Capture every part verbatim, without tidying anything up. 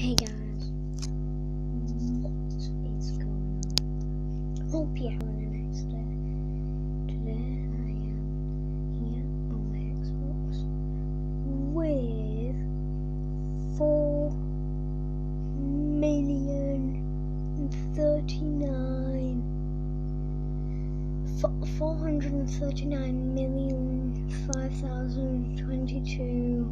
Hey guys, what is going on? Hope you're having a nice day. Today I am here on my Xbox with four million thirty-nine, four hundred and thirty-nine million five thousand twenty-two.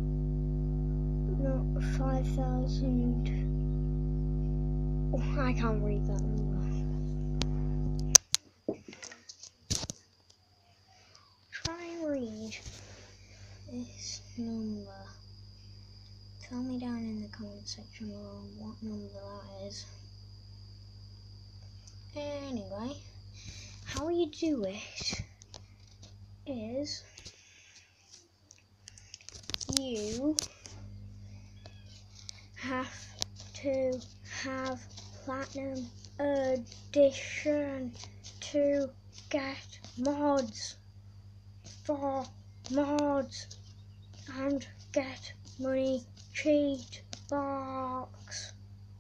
Not five thousand. Oh, I can't read that number. Try and read this number. Tell me down in the comment section below what number that is. Anyway, how you do it is you have to have Platinum Edition to get mods for mods and get money cheat box.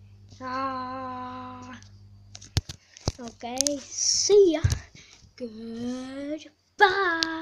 Ah, okay, see ya. Goodbye.